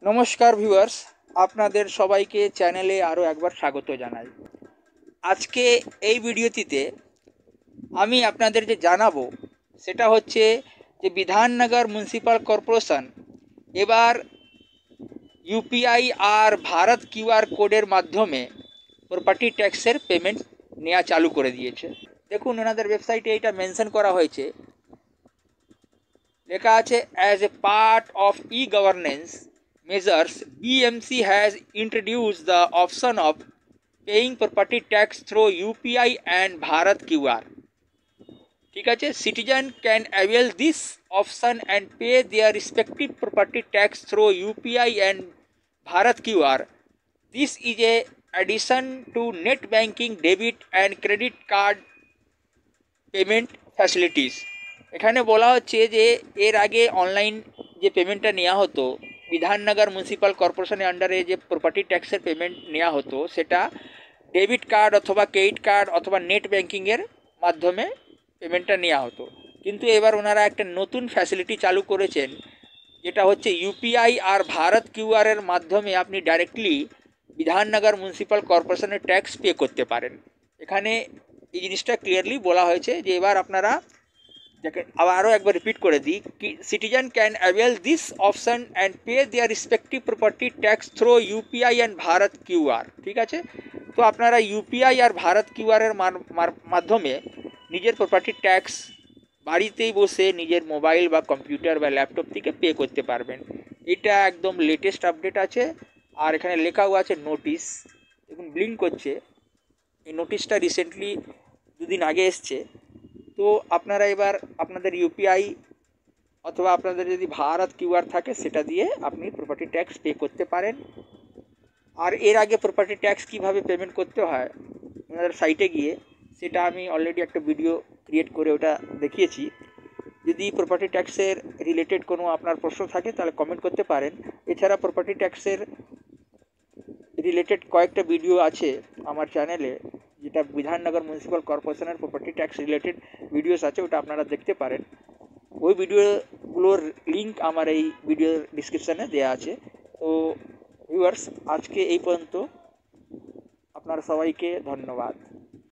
নমস্কার ভিউয়ার্স, আপনাদের সবাইকে চ্যানেলে আরও একবার স্বাগত জানাই। আজকে এই ভিডিওটিতে আমি আপনাদের যে জানাবো সেটা হচ্ছে যে বিধাননগর মিউনিসিপ্যাল কর্পোরেশন এবার ইউপিআই আর ভারত কিউআর কোডের মাধ্যমে প্রপার্টি ট্যাক্সের পেমেন্ট নেওয়া চালু করে দিয়েছে। দেখুন, ওনাদের ওয়েবসাইটে এটা মেনশন করা হয়েছে, লেখা আছে as a part of e governance measures, BMC has introduced the option of paying property tax through UPI and Bharat QR. ঠিক আছে, citizen can avail this option and pay their respective property tax through UPI and Bharat QR. This is a addition to net banking, debit and credit card payment facilities. এখানে বলা হচ্ছে যে এর আগে online যে পেমেন্টটা নেওয়া হতো, বিধাননগর মিউনিসিপ্যাল কর্পোরেশনের আন্ডারে যে প্রপার্টি ট্যাক্সের পেমেন্ট নেওয়া হতো, সেটা ডেবিট কার্ড অথবা ক্রেডিট কার্ড অথবা নেট ব্যাঙ্কিংয়ের মাধ্যমে পেমেন্টটা নেওয়া হতো। কিন্তু এবার ওনারা একটা নতুন ফ্যাসিলিটি চালু করেছেন, যেটা হচ্ছে ইউপিআই আর ভারত কিউআরের মাধ্যমে আপনি ডাইরেক্টলি বিধাননগর মিউনিসিপ্যাল কর্পোরেশনের ট্যাক্স পে করতে পারেন। এখানে এই জিনিসটা ক্লিয়ারলি বলা হয়েছে যে এবার আপনারা, আবারও একবার রিপিট করে দিই, citizen can avail this option and pay their respective property tax through UPI and Bharat QR. ঠিক আছে, তো আপনারা ইউপিআই আর ভারত কিউআরের মাধ্যমে নিজের প্রপার্টি ট্যাক্স বাড়িতেই বসে নিজের মোবাইল বা কম্পিউটার বা ল্যাপটপ থেকে পে করতে পারবেন। এটা একদম লেটেস্ট আপডেট আছে। আর এখানে লেখাও আছে নোটিশ, দেখুন ব্লিঙ্ক করছে। এই নোটিশটা রিসেন্টলি দুদিন আগে এসছে। তো আপনারা এবার আপনাদের ইউপিআই অথবা আপনাদের যদি ভারত কিউআর থাকে সেটা দিয়ে আপনি প্রপার্টি ট্যাক্স পে করতে পারেন। আর এর আগে প্রপার্টি ট্যাক্স কীভাবে পেমেন্ট করতে হয় আপনাদের সাইটে গিয়ে, সেটা আমি অলরেডি একটা ভিডিও ক্রিয়েট করে ওটা দেখিয়েছি। যদি প্রপার্টি ট্যাক্সের রিলেটেড কোনো আপনার প্রশ্ন থাকে তাহলে কমেন্ট করতে পারেন। এছাড়া প্রপার্টি ট্যাক্সের রিলেটেড কয়েকটা ভিডিও আছে আমার চ্যানেলে, যেটা বিধাননগর মিউনিসিপ্যাল কর্পোরেশনের প্রপার্টি ট্যাক্স রিলেটেড ভিডিওস আছে, ওটা আপনারা দেখতে পারেন। ওই ভিডিওগুলোর লিঙ্ক আমার এই ভিডিওর ডিসক্রিপশানে দেওয়া আছে। তো ভিউয়ার্স, আজকে এই পর্যন্ত। আপনারা সবাইকে ধন্যবাদ।